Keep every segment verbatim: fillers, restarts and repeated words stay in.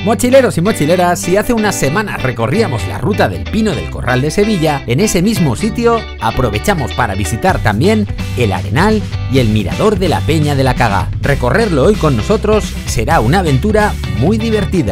Mochileros y mochileras, si hace unas semanas recorríamos la ruta del Pino del Corral de Sevilla, en ese mismo sitio aprovechamos para visitar también el Arenal y el mirador de la Peña de la Cagá. Recorrerlo hoy con nosotros será una aventura muy divertida.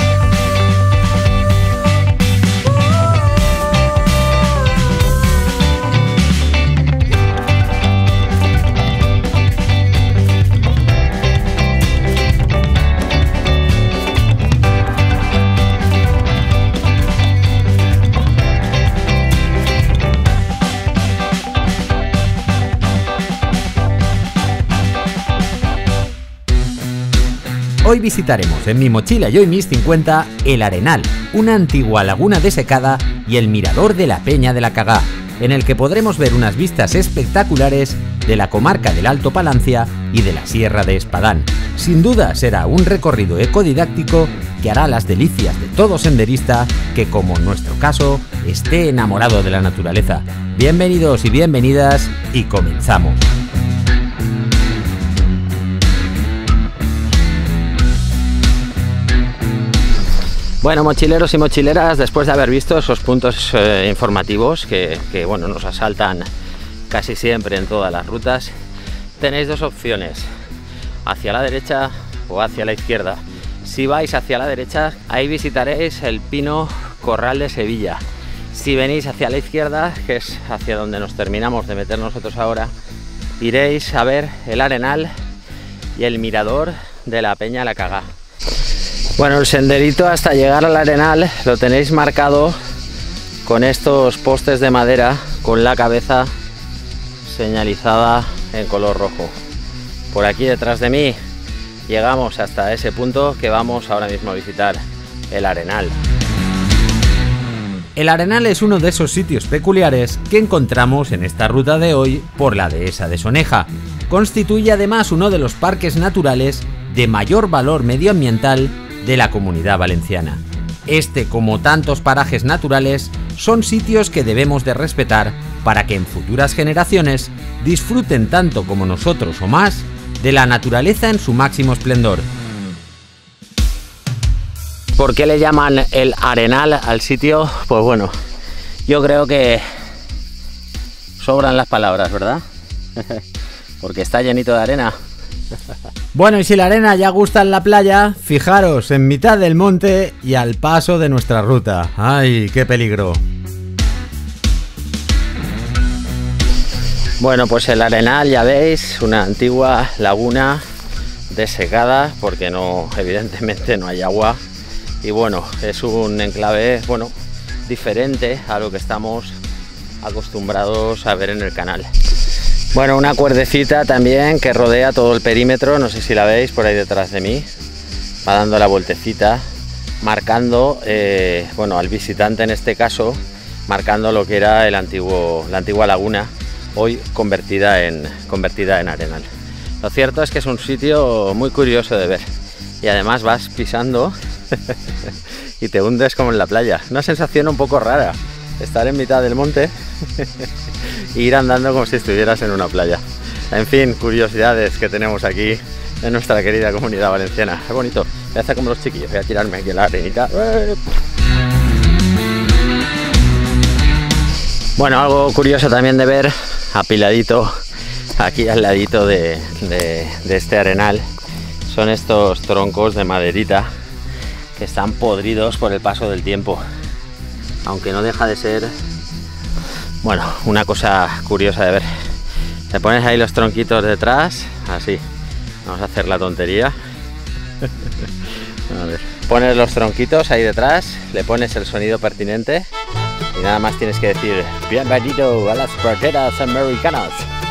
Hoy visitaremos en mi mochila y hoy mis cincuenta el Arenal, una antigua laguna desecada y el mirador de la Peña de la Cagá, en el que podremos ver unas vistas espectaculares de la comarca del Alto Palancia y de la Sierra de Espadán. Sin duda será un recorrido ecodidáctico que hará las delicias de todo senderista que, como en nuestro caso, esté enamorado de la naturaleza. Bienvenidos y bienvenidas y comenzamos. Bueno, mochileros y mochileras, después de haber visto esos puntos eh, informativos que, que bueno, nos asaltan casi siempre en todas las rutas, tenéis dos opciones, hacia la derecha o hacia la izquierda. Si vais hacia la derecha, ahí visitaréis el Pino Corral de Sevilla. Si venís hacia la izquierda, que es hacia donde nos terminamos de meter nosotros ahora, iréis a ver el Arenal y el mirador de la Peña de la Cagá. Bueno, el senderito hasta llegar al Arenal lo tenéis marcado con estos postes de madera con la cabeza señalizada en color rojo. Por aquí detrás de mí llegamos hasta ese punto que vamos ahora mismo a visitar, el Arenal. El Arenal es uno de esos sitios peculiares que encontramos en esta ruta de hoy por la dehesa de Soneja. Constituye además uno de los parques naturales de mayor valor medioambiental de la Comunidad Valenciana. Este, como tantos parajes naturales, son sitios que debemos de respetar para que en futuras generaciones disfruten tanto como nosotros o más de la naturaleza en su máximo esplendor. ¿Por qué le llaman el Arenal al sitio? Pues bueno, yo creo que sobran las palabras, ¿verdad? Porque está llenito de arena. Bueno, y si la arena ya gusta en la playa, fijaros en mitad del monte y al paso de nuestra ruta. ¡Ay, qué peligro! Bueno, pues el Arenal, ya veis, una antigua laguna desecada porque no, evidentemente no hay agua. Y bueno, es un enclave, bueno, diferente a lo que estamos acostumbrados a ver en el canal. Bueno, una cuerdecita también que rodea todo el perímetro, no sé si la veis por ahí detrás de mí, va dando la vueltecita, marcando, eh, bueno, al visitante en este caso, marcando lo que era el antiguo, la antigua laguna, hoy convertida en, convertida en Arenal. Lo cierto es que es un sitio muy curioso de ver y además vas pisando y te hundes como en la playa. Una sensación un poco rara, estar en mitad del monte e ir andando como si estuvieras en una playa. En fin, curiosidades que tenemos aquí en nuestra querida Comunidad Valenciana. Es bonito, voy a hacer como los chiquillos, voy a tirarme aquí en la arenita. Bueno, algo curioso también de ver, apiladito aquí al ladito de, de, de este arenal, son estos troncos de maderita que están podridos por el paso del tiempo, aunque no deja de ser, bueno, una cosa curiosa de ver. Te pones ahí los tronquitos detrás, así, vamos a hacer la tontería. A ver, pones los tronquitos ahí detrás, le pones el sonido pertinente y nada más tienes que decir: bienvenido a las praderas americanas.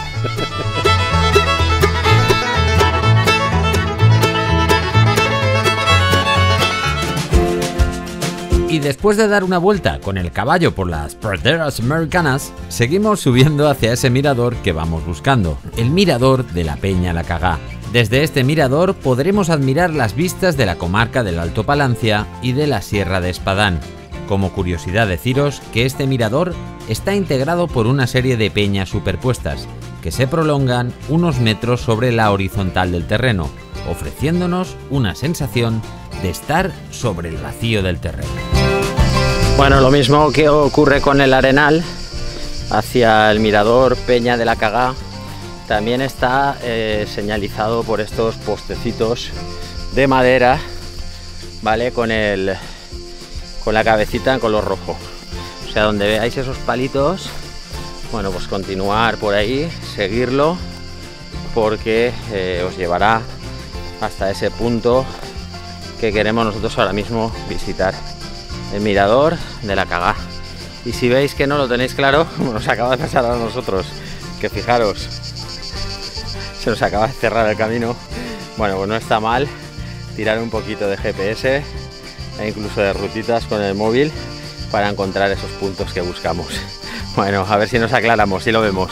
Y después de dar una vuelta con el caballo por las praderas americanas, seguimos subiendo hacia ese mirador que vamos buscando, el mirador de la Peña la Cagá. Desde este mirador podremos admirar las vistas de la comarca del Alto Palancia y de la Sierra de Espadán. Como curiosidad deciros que este mirador está integrado por una serie de peñas superpuestas, que se prolongan unos metros sobre la horizontal del terreno, ofreciéndonos una sensación de estar sobre el vacío del terreno. Bueno, lo mismo que ocurre con el Arenal, hacia el mirador Peña de la Cagá, también está eh, señalizado por estos postecitos de madera, ¿vale? Con el con la cabecita en color rojo. O sea, donde veáis esos palitos, bueno, pues continuar por ahí, seguirlo, porque eh, os llevará hasta ese punto que queremos nosotros ahora mismo visitar, el mirador de la Cagá. Y si veis que no lo tenéis claro, como nos acaba de pasar a nosotros, que fijaros, se nos acaba de cerrar el camino, bueno, pues no está mal tirar un poquito de G P S e incluso de rutitas con el móvil para encontrar esos puntos que buscamos. Bueno, a ver si nos aclaramos, si lo vemos.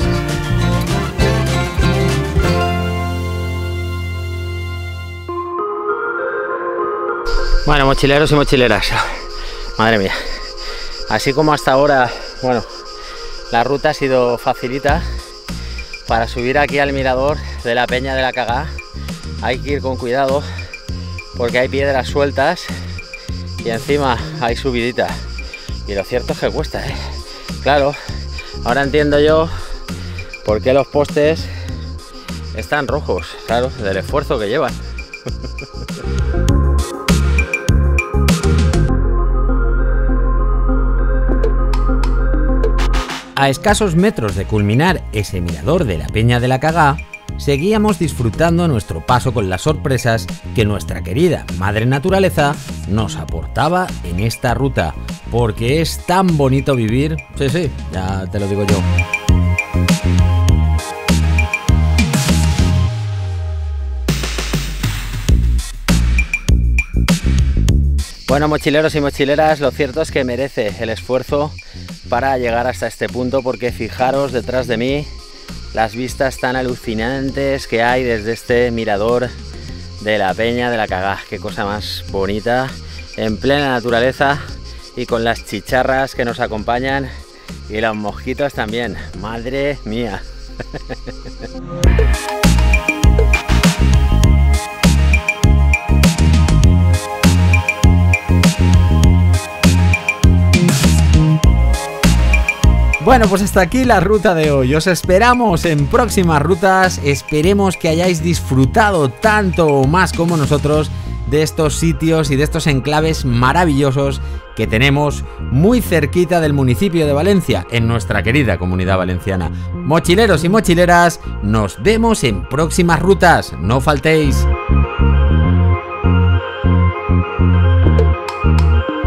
Bueno, mochileros y mochileras, madre mía, así como hasta ahora, bueno, la ruta ha sido facilita. Para subir aquí al mirador de la Peña de la Cagá hay que ir con cuidado porque hay piedras sueltas y encima hay subidita, y lo cierto es que cuesta, ¿eh? Claro, ahora entiendo yo por qué los postes están rojos, claro, del esfuerzo que llevan. A escasos metros de culminar ese mirador de la Peña de la Cagá, seguíamos disfrutando nuestro paso con las sorpresas que nuestra querida madre naturaleza nos aportaba en esta ruta, porque es tan bonito vivir, sí, sí, ya te lo digo yo. Bueno, mochileros y mochileras, lo cierto es que merece el esfuerzo para llegar hasta este punto, porque fijaros detrás de mí las vistas tan alucinantes que hay desde este mirador de la Peña de la Cagá. Qué cosa más bonita, en plena naturaleza y con las chicharras que nos acompañan y los mosquitos también. Madre mía. Bueno, pues hasta aquí la ruta de hoy. Os esperamos en próximas rutas. Esperemos que hayáis disfrutado tanto o más como nosotros de estos sitios y de estos enclaves maravillosos que tenemos muy cerquita del municipio de Valencia, en nuestra querida Comunidad Valenciana. Mochileros y mochileras, nos vemos en próximas rutas. No faltéis.